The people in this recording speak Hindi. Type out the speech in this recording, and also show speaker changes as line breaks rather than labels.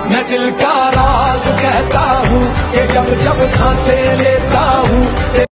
मैं दिल का राज कहता हूँ कि जब जब सांसें लेता हूँ